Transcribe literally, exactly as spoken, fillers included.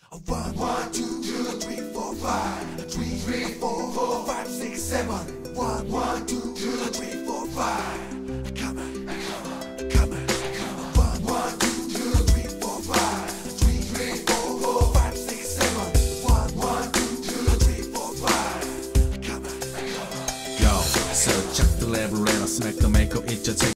One, one, two, two, three, four, five. Three, three, four, four, five, six, seven. One, one, two, two, three, four, five. Come on, come on, come on, come on. One, one, two, two, three, four, five. Three, three, four, four, five, six, seven. One, one, two, two, three, four, five. Come on, come on. Yo, so check the level and I smack the make it just take